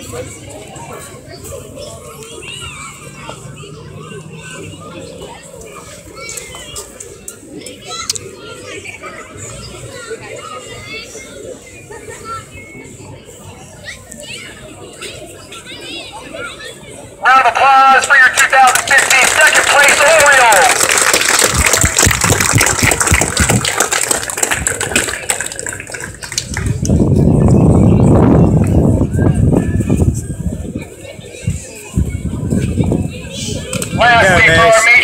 Round of applause for your 2015 second place Orioles. Lastly, for our